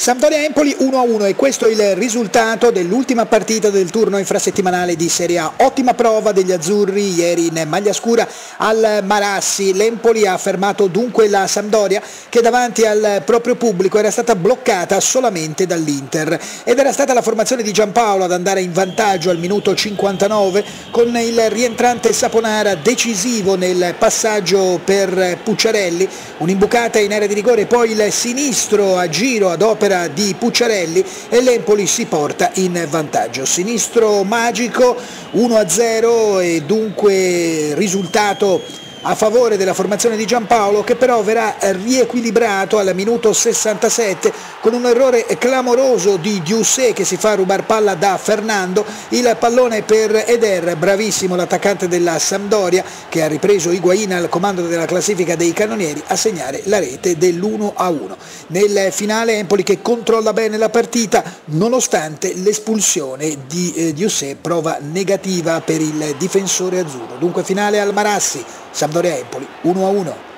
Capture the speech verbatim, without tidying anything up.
Sampdoria-Empoli uno a uno e questo è il risultato dell'ultima partita del turno infrasettimanale di Serie A. Ottima prova degli azzurri ieri in maglia scura al Marassi. L'Empoli ha fermato dunque la Sampdoria che davanti al proprio pubblico era stata bloccata solamente dall'Inter ed era stata la formazione di Giampaolo ad andare in vantaggio al minuto cinquantanove con il rientrante Saponara decisivo nel passaggio per Pucciarelli, un'imbucata in area di rigore, poi il sinistro a giro ad opera di Pucciarelli e l'Empoli si porta in vantaggio. Sinistro magico uno a zero e dunque risultato a favore della formazione di Giampaolo, che però verrà riequilibrato al minuto sessantasette con un errore clamoroso di Diussé che si fa rubar palla da Fernando. Il pallone per Eder, bravissimo l'attaccante della Sampdoria che ha ripreso Higuaín al comando della classifica dei cannonieri a segnare la rete dell'uno a uno. Nel finale Empoli che controlla bene la partita nonostante l'espulsione di eh, Diussé, prova negativa per il difensore azzurro. Dunque finale al Marassi, Sampdoria-Empoli uno a uno.